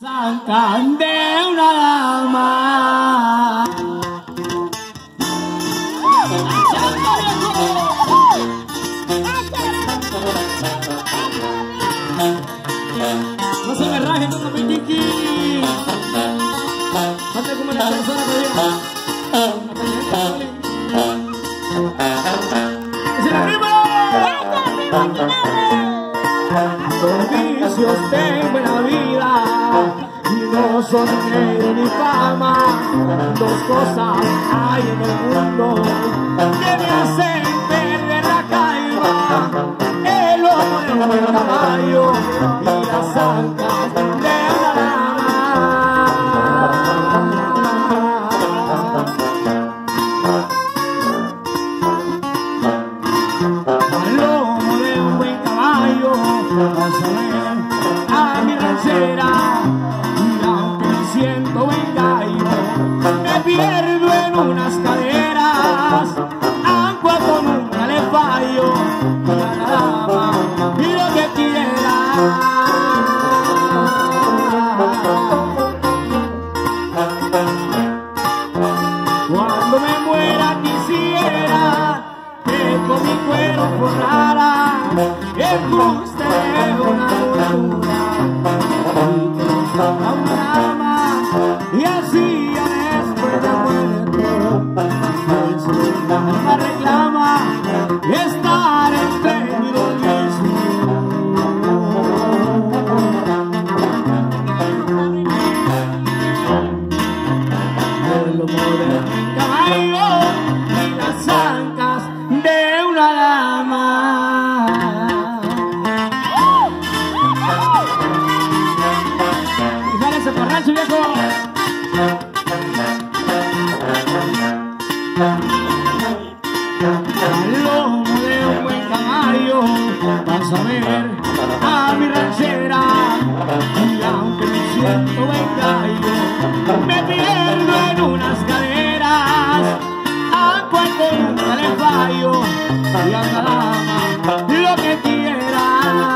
Sacan de una dama. No se me rajen con mi kiki. Mate como una persona vicios tengo en la vida y no son dinero ni fama. Dos cosas hay en el mundo que me hacen perder la calma: el lomo de un buen caballo y las ancas de una dama. Al lomo de un buen caballo vas a ver a mi ranchera, y aunque me siento buen gallo, me pierdo en unas caderas. A cuando nunca le fallo, y a la dama y lo que quiera. Cuando me muera quisiera que con mi cuero forrara el gusto de una dulzura y que nos haga una alma, y así ya después de muerte el alma reclama estar entre mi mismo. El lomo de un caballo y las ancas de una dama. Fíjale ese parrancho, viejo. Al lomo de un buen caballo vas a ver a mi ranchera, y aunque me siento buen gallo, me pierdo en unas caderas. A cuando nunca le fallo, y a la dama lo que quiera.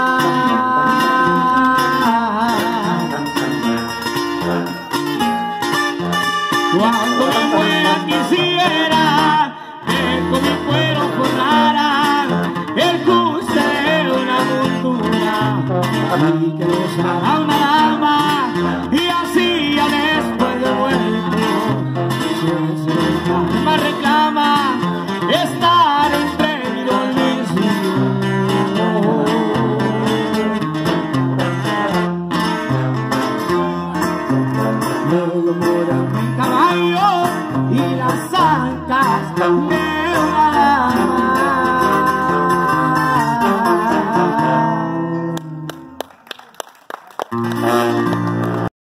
Cuando me muera quisiera que con mi cuero forrara el gusto de una montura y que nos haga una